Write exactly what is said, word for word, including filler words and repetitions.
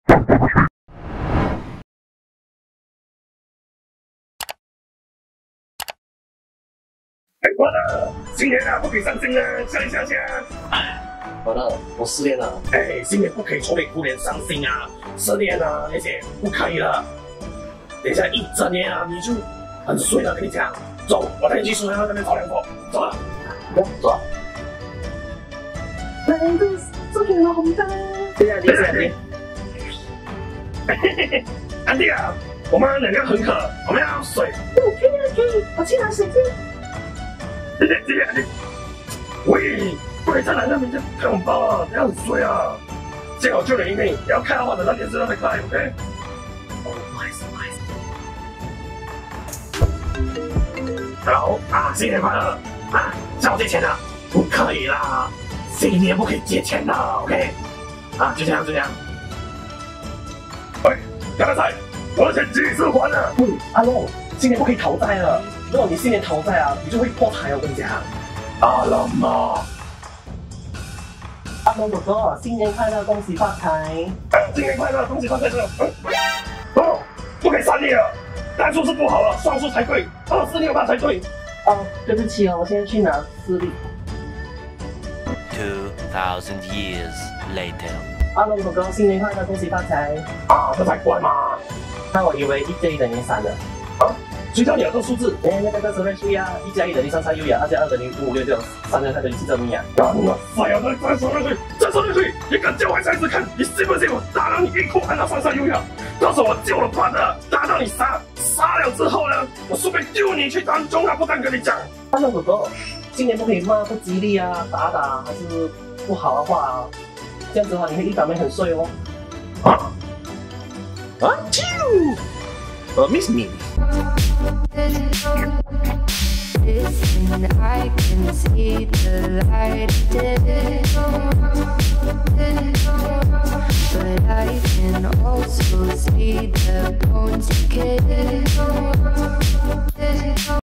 哎，我的新年啊，不可以伤心啊，笑一笑下。 哎，我的，我失恋了。 哎，新年不可以愁眉苦脸伤心啊，失恋啊那些不可以了。等一下一整年啊，你就很衰了，跟你讲。走，我带你去树上那边找两口。走了， 走啊。 来，祝你了红包。 谢谢谢谢安迪。 嘿嘿嘿，安迪啊，我们两个很渴，我们要水。 嗯，可以啊，可以，我去拿水去。 谢谢谢谢安迪。喂，不可以在男人面前开红包啊，这样很衰啊。幸好救了一命，也要看到我的那电视让他开 ，OK？ 哦，不好意思不好意思。 Hello 啊，新年快乐啊！向我借钱的，不可以啦，新年不可以借钱的 ，OK？ 啊，就这样就这样。喂，杨大仔，我的钱几时还啊？ 嗯，阿龙，今年不可以讨债了，如果你今年讨债啊，你就会破产，我跟你讲。 阿龙啊， 阿龙哥哥，新年快乐，恭喜发财！ 哎，新年快乐，恭喜发财！嗯，哦，不可以三列了，单数是不好了，双数才对，二四六八才对。 哦，对不起哦，我现在去拿私立。 Two thousand years later。 阿龙哥哥，新年快乐，恭喜发财！ 啊，这才怪嘛！ 那我以为一加一等于三了。 啊，谁教你的这数字？ 哎，那个叫什么数呀？一加一等于三，三优呀；二加二等于五，五六六；三加三等于七，这么呀。 干了，废啊！再再说下去，再说下去，你敢叫我孩子看？你信不信我打到你一哭喊到三三优呀？到时候我救了爸的，打到你傻，傻了之后呢，我顺便丢你去当中啊！不敢跟你讲。 阿龙哥哥，今年不可以骂不吉利啊，打打还是不好的话啊，这样子的话你会一倒霉很衰哦。 啊啊，啾！呃 ，miss me。 Listen, I can see the light but I can also see the bones decay.